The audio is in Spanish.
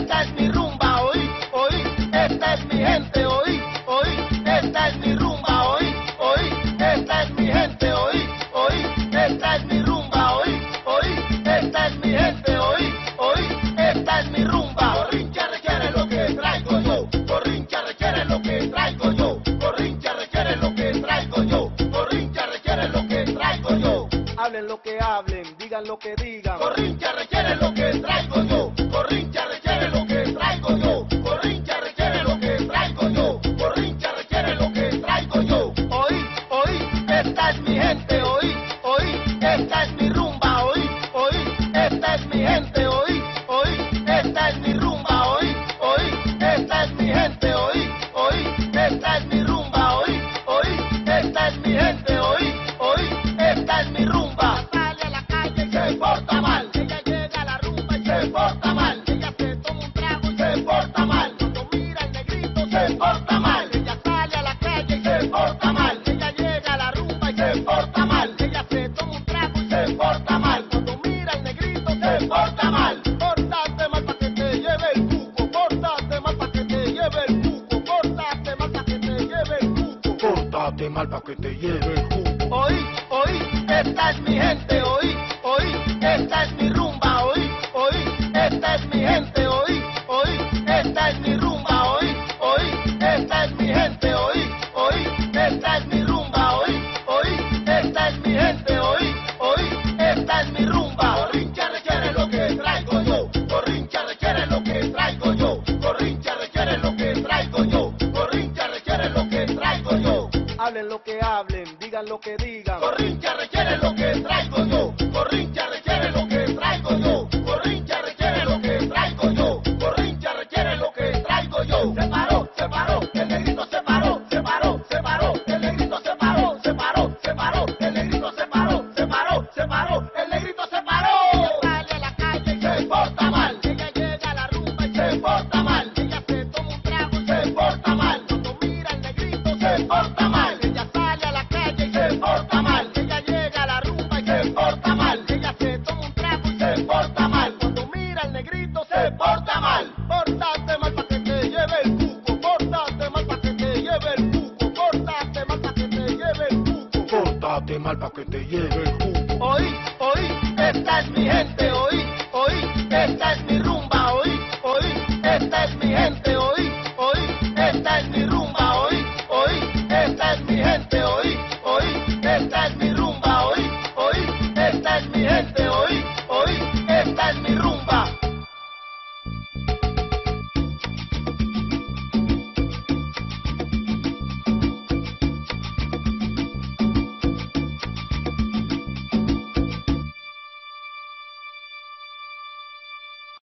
esta es mi rumba, oí, oí, esta es mi gente, oí, oí, esta es mi rumba, oí, oí, esta es mi gente, oí, oí, esta es mi rumba, oí, oí, esta es mi gente, oí, oí, esta es mi rumba. Corrincha requiere lo que traigo yo, corrincha requiere lo que traigo yo, corrincha requiere lo que traigo yo, corrincha requiere lo que traigo yo. Hablen lo que hablen, digan lo que digan. Corrincha requiere lo que traigo yo, corrincha requiere lo que traigo yo, corrincha requiere lo que traigo yo, corrincha requiere lo que traigo yo. Oí, oí, esta es mi gente, oí, oí, esta es mi rumba, oí, oí, esta es mi gente, oí, oí, esta es mi rumba, oí, oí, esta es mi gente, oí, oí, esta es mi rumba, oí, oí, esta es mi gente, oí, oí, esta es mi rumba. Sale a la calle y se porta mal, ella llega a la rumba y se porta mal, ella se toma un trago y se porta mal, cuando mira al negrito se porta mal, ella sale a la calle y se porta mal, ella llega a la rumba y se porta mal, ella se toma un trago y se porta mal, cuando mira al negrito se porta mal. Pórtate mal pa' que te lleve el cuco, pórtate mal pa' que te lleve el cuco, pórtate mal pa' que te lleve el cuco, Pórtate mal pa' que te lleve el cuco. oí, oí, esta es mi gente, oí, oí, esta es mi rumba, oí, oí, esta es mi gente, oí, oí, esta es mi rumba, oí, oí, esta es mi gente, oí, oí, esta es mi rumba, oí, oí, esta es mi gente, oí, oí, esta es mi rumba. Corrincha requiere lo que traigo yo, corrincha requiere lo que traigo yo, corrincha requiere lo que traigo yo, corrincha requiere lo que traigo yo. Hablen lo que hablen, digan lo que digan. Corrincha requiere lo que traigo yo, corrincha requiere lo que traigo yo, corrincha requiere lo que traigo yo, corrincha requiere lo que traigo yo. Se paró, se paró, el negrito se paró, se paró, se paró, el negrito se paró, se paró, se paró, el negrito se paró, se paró, se paró, el negrito se paró. Ella sale a la calle y se porta mal, ella llega a la rumba y se porta mal, ella se toma un trago y se porta mal, cuando mira al negrito se porta mal, ella sale a la calle y se porta mal, ella llega a la rumba y se porta mal, ella se toma un trago y se porta mal, cuando mira al negrito se porta mal. Pórtate mal pa' que te lleve el cuco, pórtate mal pa' que te lleve el cuco, pórtate mal pa' que te lleve el cuco. Pórtate mal pa' que te lleve el cuco. Oí, oí, esta es mi gente, oí, oí, esta es mi rumba, oí, oí, esta es mi gente,